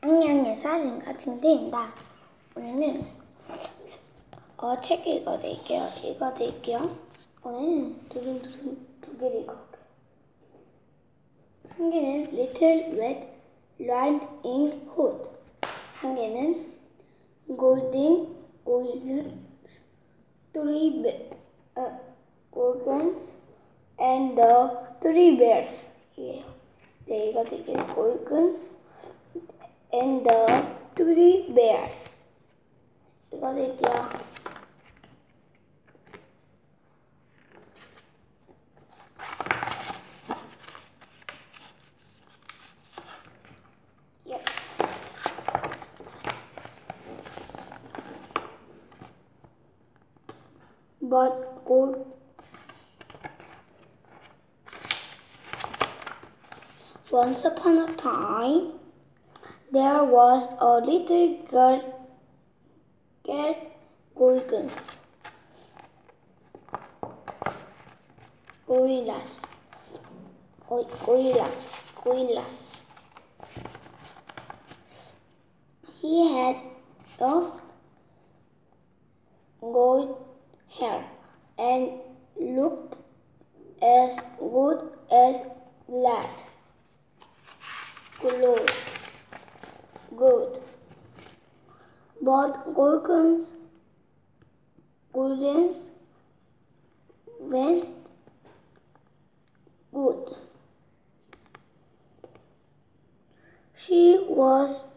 안녕, 사진가 김태입니다. 오늘은 책 읽어드릴게요. 오늘은 두 개를 읽어볼게요. 한 개는 Little Red Riding Hood, 한 개는 Golden Gorgons and the Three Bears. 이게요. 네, 읽어드릴게요. Gorgons and the Three Bears. 읽어드릴게요. Once upon a time, there was a little girl called Gorillas. He had soft gold hair and looked as good as glass. Good. But Gorgons went good. She was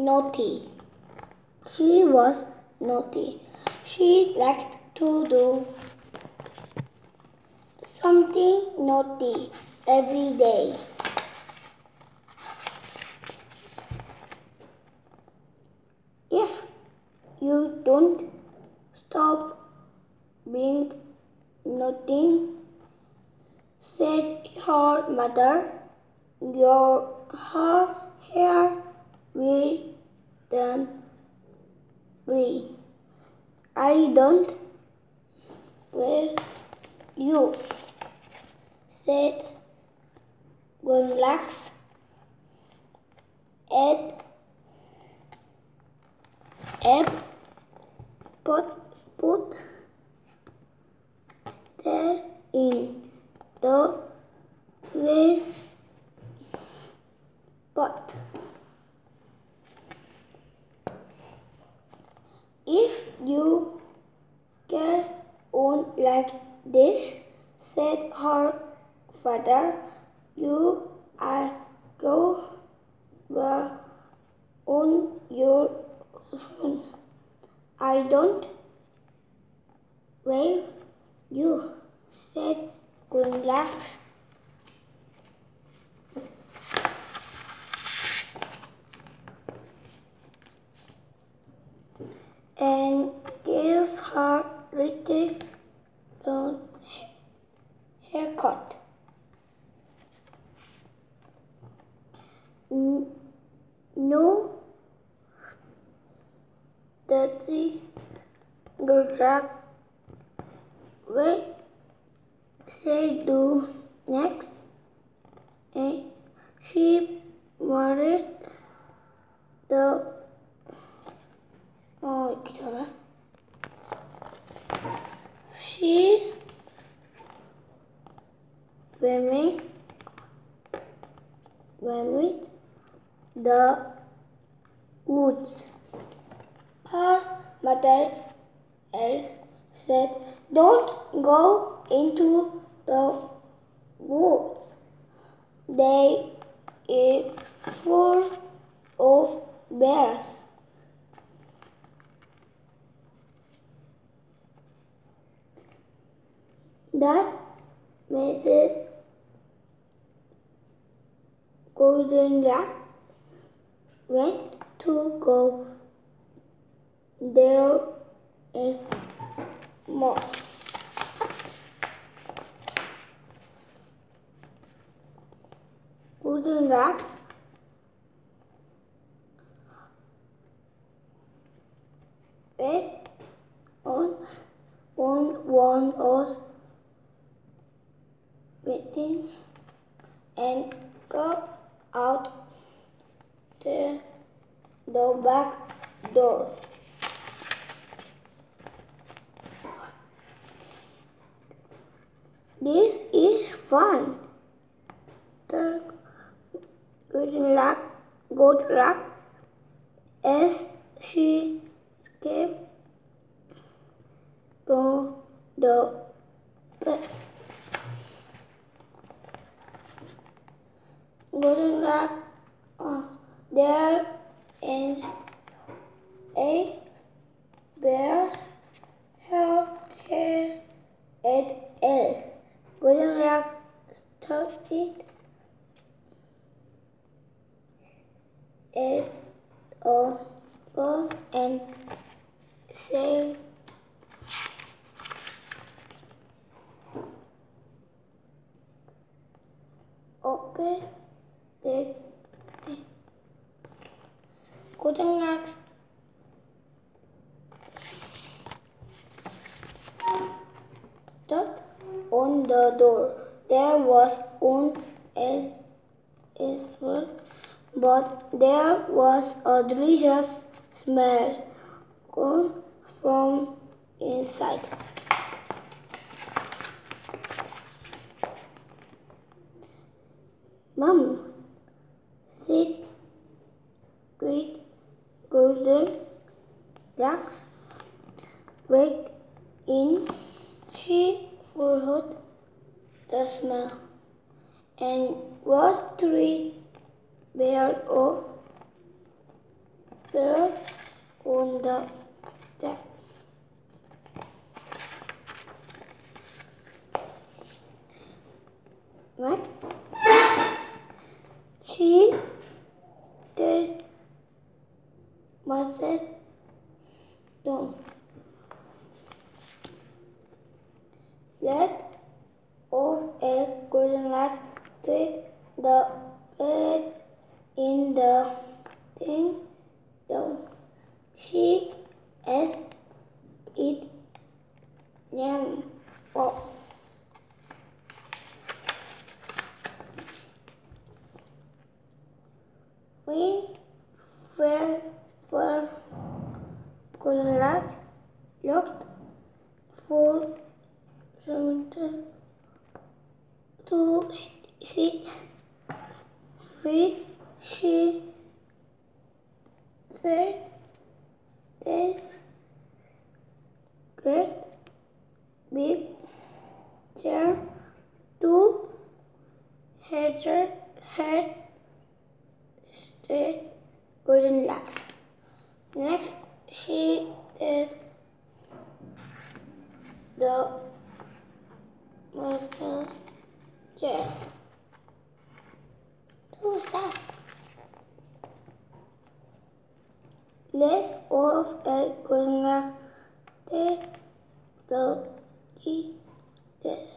naughty. She was naughty. She liked to do something naughty every day. If you don't stop being naughty, said her mother, her hair will turn green. I don't wear you, said Goldilocks. Ebb put stared in the well pot. If you carry on like this, said her father, you are go where on your own. I don't wear you, said Goldilocks. And gave her pretty brown haircut. No, the Goldilocks what she do next? And she married the she went with the woods. Her mother said, "Don't go into the woods. They are full of bears." That made it Goldilocks went to go there and more. Goldilocks went on one was waiting and got out the back door. This is fun. The Goldilocks as she escaped from the bed. Goldilocks there and a bear's hair at all. Goldilocks started at a bone and said, "Open the Goldilocks knocked on the door. There was one as but there was a delicious smell coming from inside. "Mom," said great Goldilocks, "wait in." She followed the smell and was 3 bears off bear on the deck. Next, she did must sit down. Let off a Goldilocks took the bird in the thing down. She ate it yam. Oh. When fell for Goldilocks looked for something to sit with. She said, "There's great big chair to Heather had stayed Goldilocks." Next, she did the master chair to start. Let off a Goldilocks take the key. This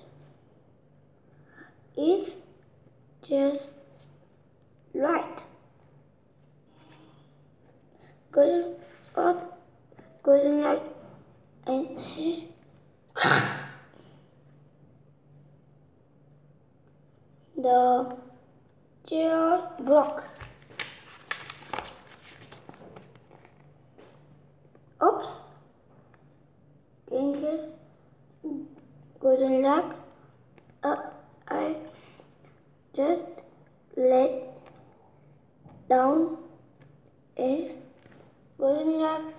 is just right. Goldilocks and the chair broke. Oops! Goldilocks, I just let down a Goldilocks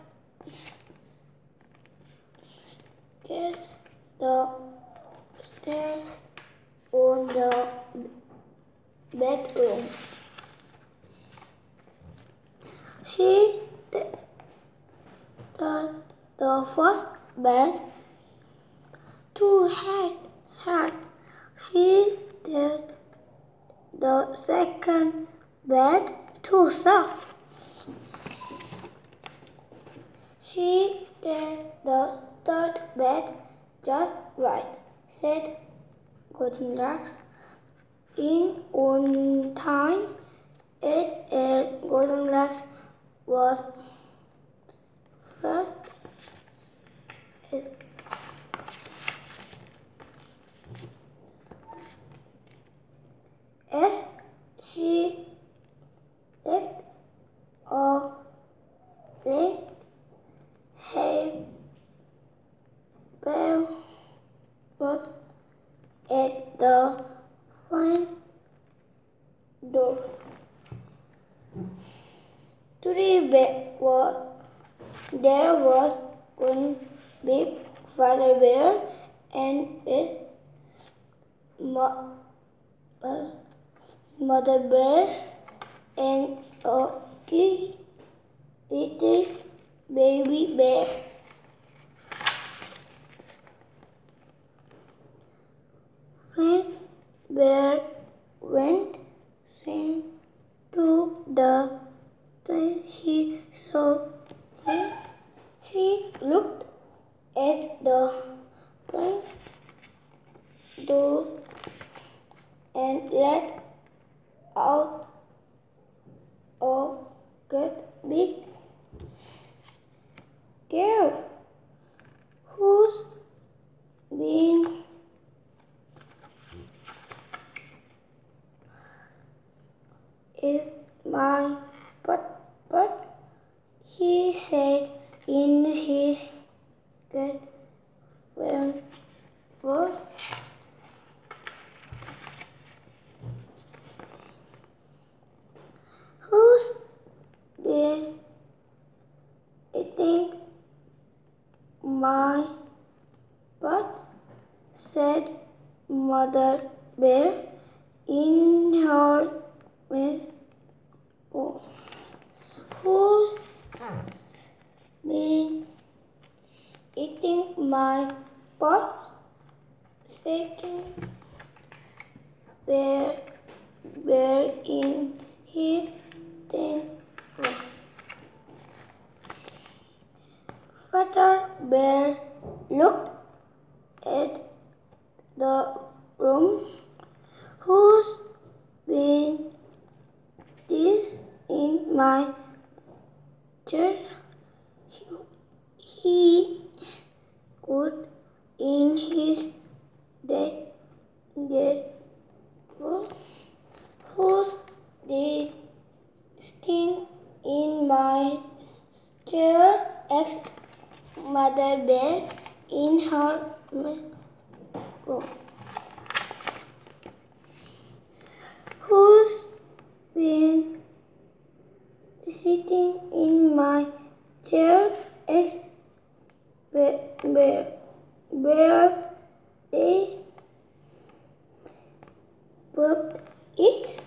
scared the stairs on the bedroom. She did the first bed to had. She did the second bed too soft. She did the third bed just right, said Goldilocks. In on time, Goldilocks was first. As she left a link, hay bell was at the front door. There was one big father bear and his mother bear and a little baby bear. Friend bear went saying to the tree. She looked at the front door and let out a good big girl. Who's been in my butt? He said in his good voice. Who's been eating my butt? Said Mother Bear in her mouth. Who's been eating my pot. Second bear in his den. Father bear looked at the room. Who's been this in my chair? He could in his dead. Who's this sting in my chair? Asked Mother Bear in her Who's been sitting in my chair? Asked Bear. They broke it.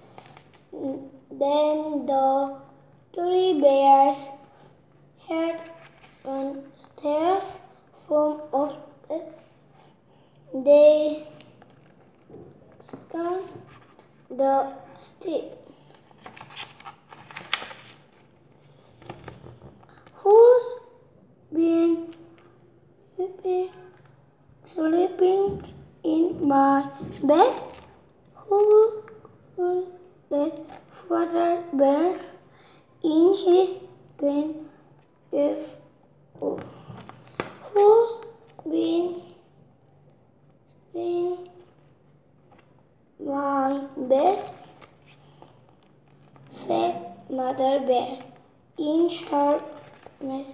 Then the three bears had run stairs from upstairs. They scanned the street. Who's been sleeping in my bed? Who let Father Bear in his cave? Who's been in my bed? Said Mother Bear in her mess.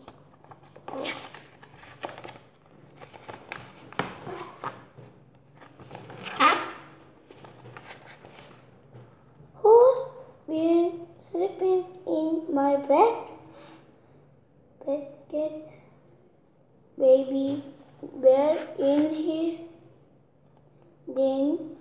Who's been sleeping in my bed? Said Baby Bear in his den.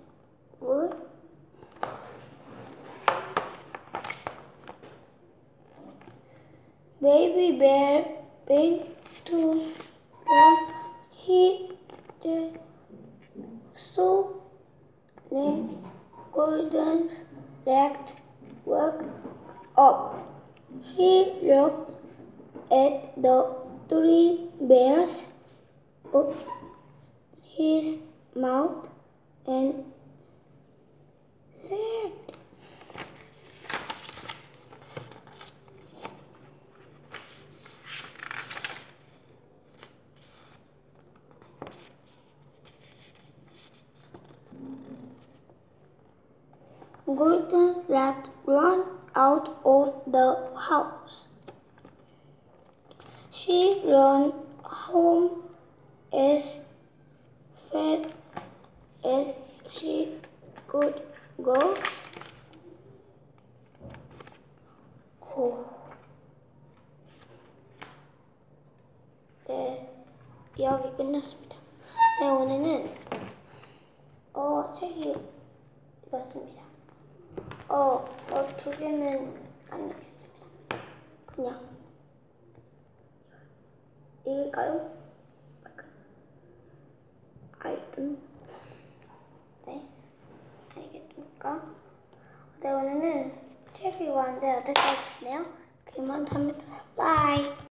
Baby Bear went to he so then Golden legs woke up. She looked at the three bears, opened his mouth and said, Golden rat ran out of the house. She ran home as fast as she could go. 네, 이야기 끝났습니다. 네, 오늘은 책이 읽었습니다. 두 개는 안 읽겠습니다. 그냥 읽을까요? 네, 알겠습니까? 네, 오늘은 책 읽었는데 어땠어요? 그만 다음에 또 봐요. 바이.